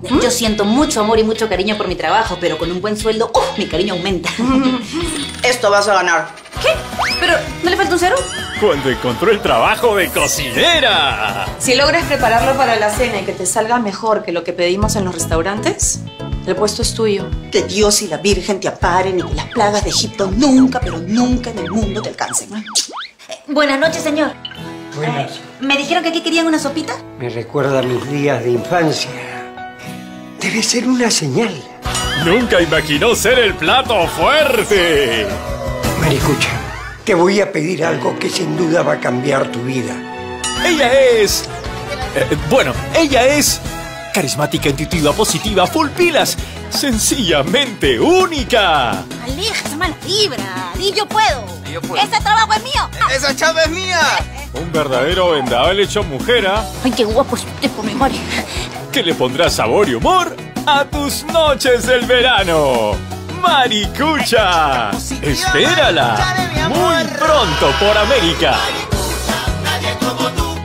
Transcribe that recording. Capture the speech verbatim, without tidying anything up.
¿Mm? Yo siento mucho amor y mucho cariño por mi trabajo, pero con un buen sueldo, ¡uh! Mi cariño aumenta. Esto vas a ganar. ¿Qué? ¿Pero no le falta un cero? Cuando encontró el trabajo de cocinera. Si logras prepararlo para la cena y que te salga mejor que lo que pedimos en los restaurantes, el puesto es tuyo. Que Dios y la Virgen te aparen y que las plagas de Egipto nunca, pero nunca en el mundo te alcancen. ¿No? Eh, buenas noches, señor. Buenas. Eh, ¿Me dijeron que aquí querían una sopita? Me recuerda a mis días de infancia. Debe ser una señal. Nunca imaginó ser el plato fuerte. Maricucha, te voy a pedir algo que sin duda va a cambiar tu vida. Ella es... Eh, bueno, ella es... carismática, intuitiva, positiva, full pilas. Sencillamente única. Aleja esa mala vibra. Di yo puedo. Yo puedo. Ese trabajo es mío. ¡Esa chava es mía! Un verdadero vendaval hecho mujer, ¿ah? Ay, qué guapo es usted, por mi madre. Que le pondrá sabor y humor a tus noches del verano. Maricucha. Espérala. Muy pronto por América. Nadie como tú.